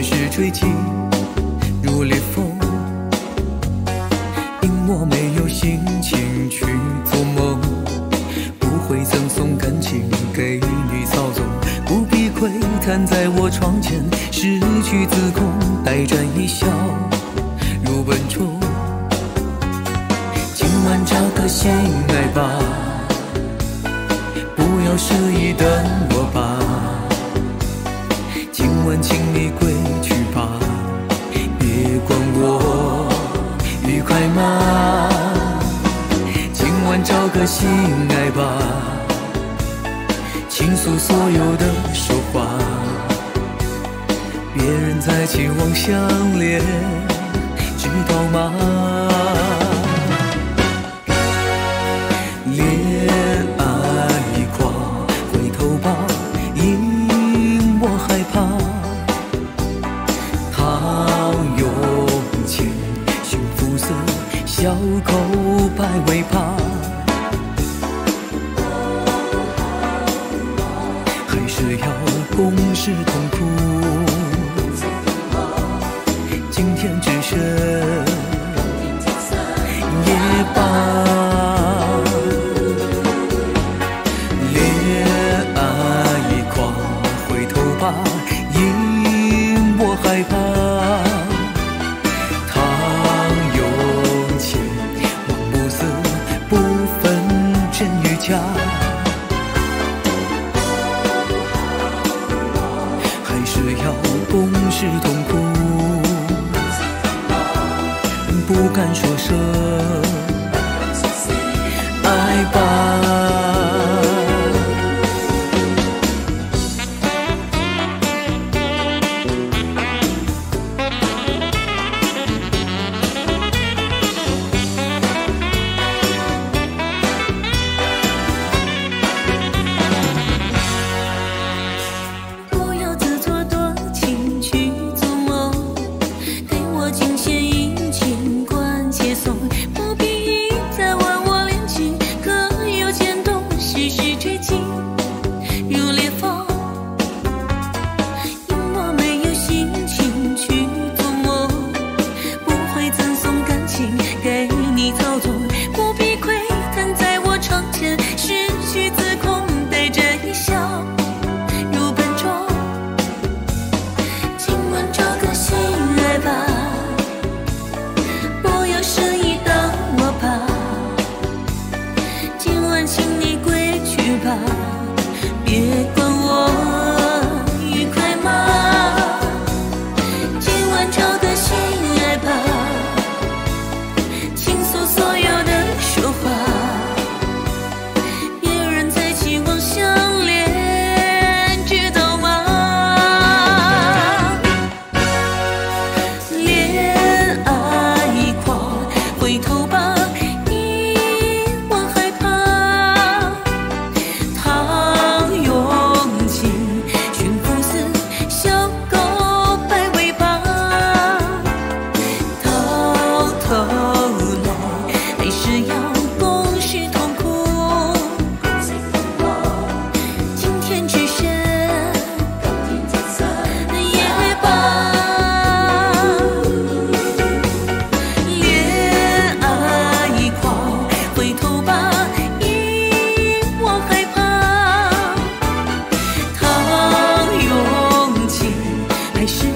时时吹起如烈风，因我没有心情去做梦，不会赠送感情给你操纵，不必窥探在我窗前，失去自控，待转一笑如笨钟。今晚找个心爱吧，不要失意等我吧，今晚请你归去吧，别管我愉快吗？今晚找个心爱吧，倾诉所有的说话，别人在期望相恋，知道吗？恋爱狂，回头吧，因我害怕。他用尽驯肤色，小狗摆尾巴，还是要共事痛苦。今天只剩夜半。因我害怕，他用钱望暮色，不分真与假，还是要共事痛苦，不敢说声爱吧。别管我愉快吗？今晚找个心爱吧，倾诉所有的说话，别人在期望相恋，知道吗？恋爱狂，回头吧。还是